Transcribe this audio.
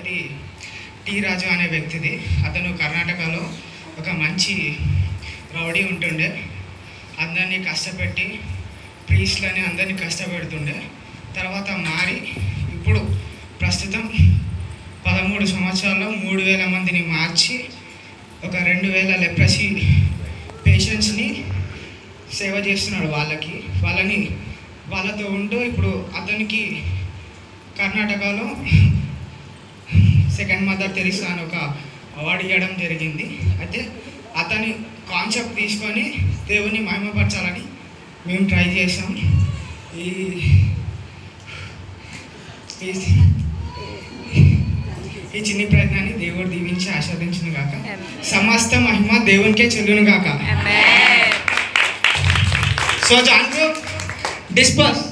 పేరు టీ రాజు అనే వ్యక్తిది. అతను కర్ణాటకలో ఒక మంచి రౌడీ ఉంటుండే. అందరినీ కష్టపెట్టి ప్రీస్ట్లని అందరినీ కష్టపెడుతుండే. తర్వాత మారి ఇప్పుడు ప్రస్తుతం 13 సంవత్సరాల్లో 3000 మందిని మార్చి ఒక 2000 లెప్రసీ పేషెంట్స్ని సేవ చేస్తున్నాడు. వాళ్ళతో ఉంటూ ఇప్పుడు అతనికి కర్ణాటకలో సెకండ్ మదర్ తెరిసా అని ఒక అవార్డు ఇవ్వడం జరిగింది. అయితే అతని కాన్సెప్ట్ తీసుకొని దేవుని మహిమపరచాలని మేము ట్రై చేసాం. ఈ చిన్ని ప్రయత్నాన్ని దేవుడు దీవించి ఆస్వాదించును గాక. సమస్త మహిమ దేవునికే చెల్లును గాక. So John group disperse.